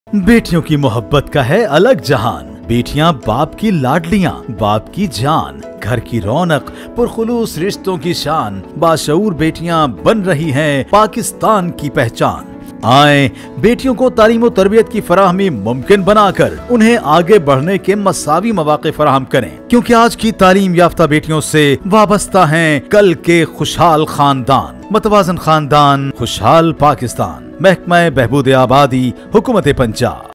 बेटियों की मोहब्बत का है अलग जहान। बेटियां बाप की लाडलियां, बाप की जान, घर की रौनक, पुरखुलूस रिश्तों की शान। बाशऊर बेटियां बन रही हैं पाकिस्तान की पहचान। आए बेटियों को तालीम और तरबियत की फराहमी मुमकिन बनाकर उन्हें आगे बढ़ने के मसावी मौके फराहम करें, क्योंकि आज की तालीम याफ्ता बेटियों से वाबस्ता हैं कल के खुशहाल खानदान। मतवाजन खानदान, खुशहाल पाकिस्तान। महकमा बहबूद आबादी, हुकूमत पंजाब।